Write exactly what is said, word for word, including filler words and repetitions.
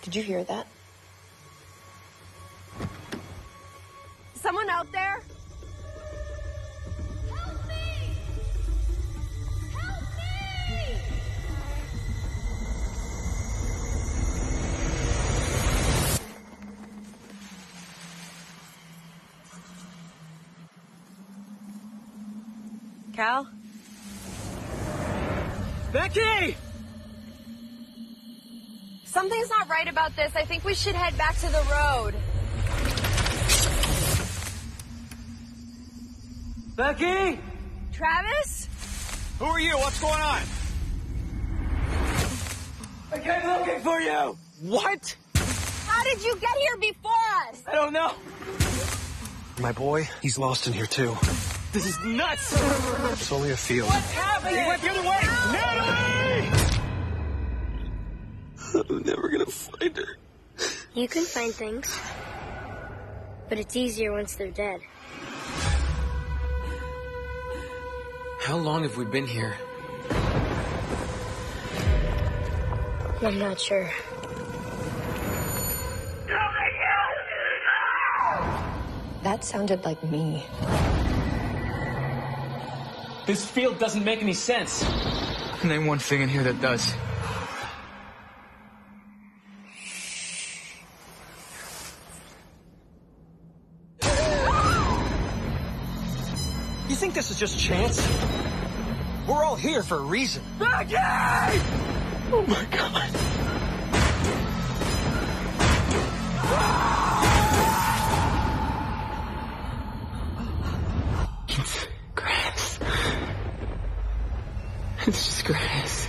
Did you hear that? Someone out there? Help me! Help me! Cal? Becky! Something's not right about this. I think we should head back to the road. Becky? Travis? Who are you? What's going on? I came looking for you! What? How did you get here before us? I don't know. My boy, he's lost in here too. This is nuts! It's only a field. What's happening? He went the other way! Natalie! I'm never gonna find her. You can find things, but it's easier once they're dead. How long have we been here? I'm not sure. That sounded like me. This field doesn't make any sense. Name one thing in here that does. You think this is just chance? We're all here for a reason. Becky! Oh my God. It's grass. It's just grass.